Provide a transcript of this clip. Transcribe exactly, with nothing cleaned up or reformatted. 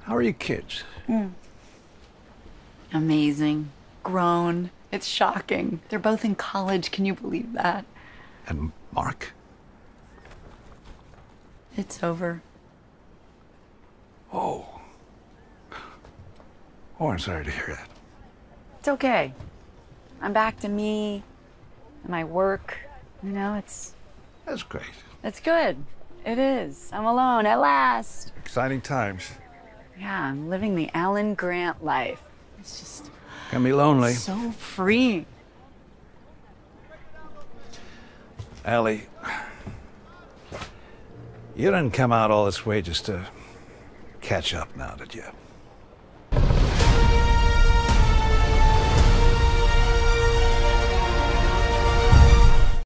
How are your kids? Mm. Amazing. Grown. It's shocking. They're both in college. Can you believe that? And Mark? It's over. Oh. Oh, I'm sorry to hear that. It's okay. I'm back to me and my work. You know, it's... That's great. It's good. It is. I'm alone at last. Exciting times. Yeah, I'm living the Alan Grant life. It's just... Can be lonely. So free. Allie, you didn't come out all this way just to catch up now, did you?